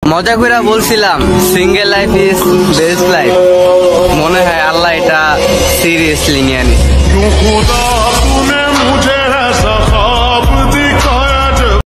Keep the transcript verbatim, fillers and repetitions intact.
মজা করে বলছিলাম single life is best life, মনে হয় আল্লাহ এটা সিরিয়াসলি নিয়ে নিছে।